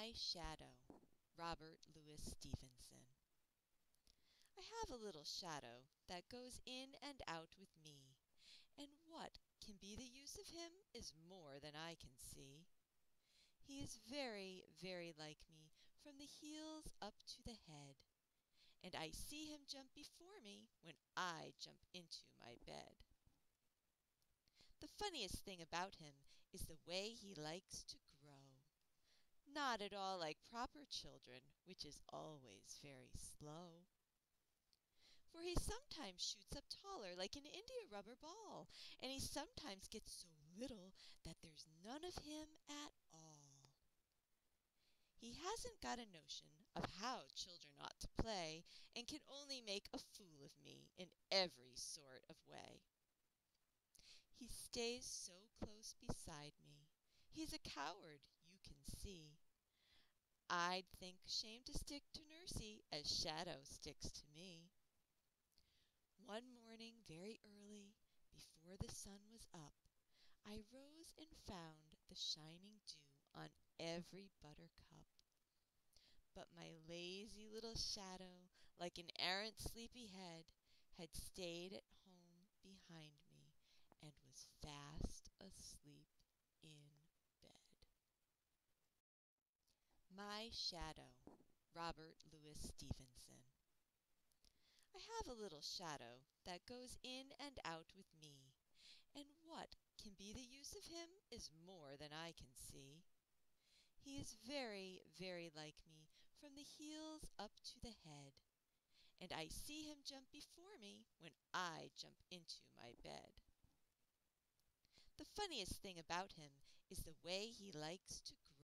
My Shadow, Robert Louis Stevenson. I have a little shadow that goes in and out with me, and what can be the use of him is more than I can see. He is very, very like me from the heels up to the head, and I see him jump before me when I jump into my bed. The funniest thing about him is the way he likes to grow. Not at all like proper children, which is always very slow. For he sometimes shoots up taller like an india rubber ball, and he sometimes gets so little that there's none of him at all. He hasn't got a notion of how children ought to play, and can only make a fool of me in every sort of way. He stays so close beside me, he's a coward, you can see. I'd think shame to stick to Nursey as Shadow sticks to me. One morning very early, before the sun was up, I rose and found the shining dew on every buttercup. But my lazy little shadow, like an arrant sleepy head, had stayed at home behind me, and was fast asleep in bed. My Shadow, Robert Louis Stevenson. I have a little shadow that goes in and out with me, and what can be the use of him is more than I can see. He is very, very like me from the heels up to the head, and I see him jump before me when I jump into my bed. The funniest thing about him is the way he likes to